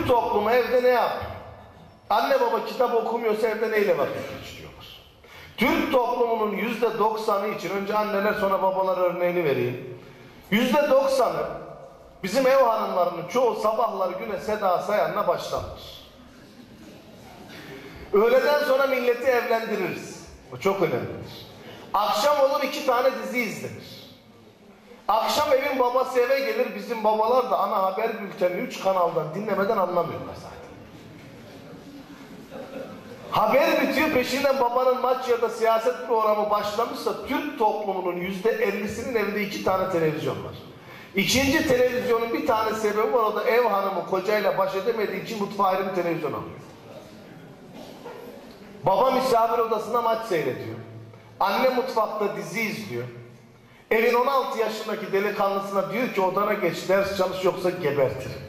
Türk toplumu evde ne yapıyor? Anne baba kitap okumuyorsa evde neyle vakit geçiriyorlar? Türk toplumunun %90'ı için, önce anneler sonra babalar örneğini vereyim. %90'ı bizim ev hanımlarının çoğu sabahları güne Seda Sayan'la başlanır. Öğleden sonra milleti evlendiririz. O çok önemlidir. Akşam olur 2 tane dizi izlenir. Akşam evin babası eve gelir, bizim babalar da ana haber bültenini 3 kanaldan dinlemeden anlamıyorlar zaten. Haber bitiyor, peşinden babanın maç ya da siyaset programı başlamışsa Türk toplumunun %50'sinin evinde 2 tane televizyon var. İkinci televizyonun bir tane sebebi var, o da ev hanımı kocayla baş edemediği için mutfağa ayrı bir televizyon alıyor. Baba misafir odasında maç seyrediyor. Anne mutfakta dizi izliyor. Evin 16 yaşındaki delikanlısına diyor ki odana geç, ders çalış yoksa gebertirim.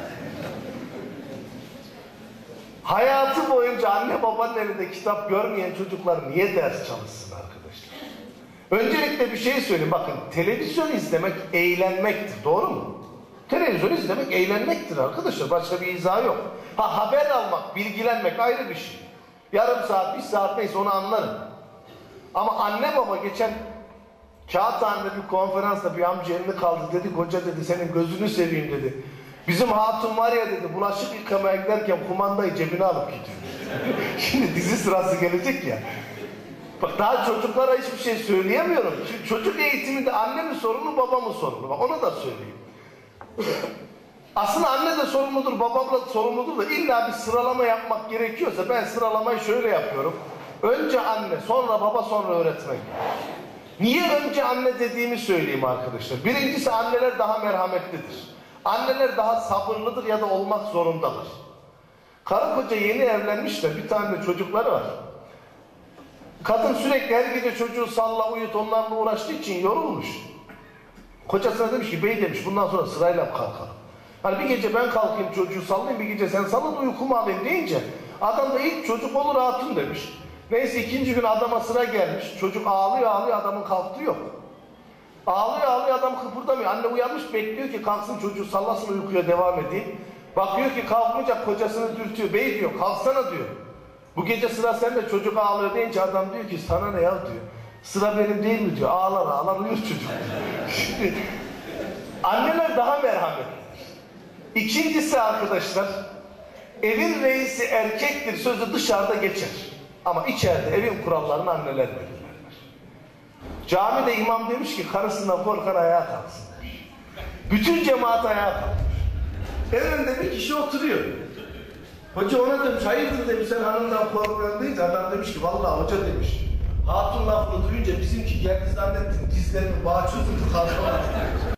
Hayatı boyunca anne babanın elinde kitap görmeyen çocuklar niye ders çalışsın arkadaşlar? Öncelikle bir şey söyleyeyim, bakın televizyon izlemek eğlenmektir, doğru mu? Televizyon izlemek eğlenmektir arkadaşlar, başka bir izahı yok. Haber almak, bilgilenmek ayrı bir şey. Yarım saat, 1 saat neyse onu anlarım. Ama anne baba geçen Kağıthane'de bir konferansta bir amca elini kaldırdı, dedi hoca dedi senin gözünü seveyim dedi. Bizim hatun var ya dedi, bulaşık yıkamaya giderken kumandayı cebine alıp gidiyor. Şimdi dizi sırası gelecek ya. Bak daha çocuklara hiçbir şey söyleyemiyorum. Şimdi çocuk eğitiminde anne mi sorumlu, baba mı sorumlu? Bak onu da söyleyeyim. Aslında anne de sorumludur, baba da sorumludur da illa bir sıralama yapmak gerekiyorsa ben sıralamayı şöyle yapıyorum. Önce anne, sonra baba, sonra öğretmen. Niye önce anne dediğimi söyleyeyim arkadaşlar. Birincisi anneler daha merhametlidir. Anneler daha sabırlıdır ya da olmak zorundadır. Karı koca yeni evlenmişler, bir tane de çocukları var. Kadın sürekli her gece çocuğu salla uyut onlarla uğraştığı için yorulmuş. Kocasına demiş ki bey demiş bundan sonra sırayla kalkalım. Hani bir gece ben kalkayım çocuğu sallayayım, bir gece sen salın uykumu alayım deyince adam da ilk çocuk olur hatun demiş. Neyse ikinci gün adama sıra gelmiş. Çocuk ağlıyor ağlıyor, adamın kalktığı yok. Ağlıyor ağlıyor, adam kıpırdamıyor. Anne uyanmış bekliyor ki kalksın çocuğu sallasın uykuya devam edeyim. Bakıyor ki kalkmayacak, kocasını dürtüyor. Bey diyor kalksana diyor. Bu gece sıra sende, çocuk ağlıyor deyince adam diyor ki sana ne ya diyor. Sıra benim değil mi diyor. Ağlar ağlar uyur çocuk. Şimdi anneler daha merhametli. İkincisi arkadaşlar, evin reisi erkektir sözü dışarıda geçer. Ama içeride evin kurallarını anneler belirlerler. Camide imam demiş ki karısından korkan ayağa kalksın demiş. Bütün cemaat ayağa kalkmış. En önünde bir kişi oturuyor. Hoca ona demiş hayırdır demiş sen hanımdan korkuyorsun deyince adam demiş ki vallahi hoca demiş. Hatun lafını duyunca bizimki geldi zannettim dizlerimi bağ çözüldü kalkamadı.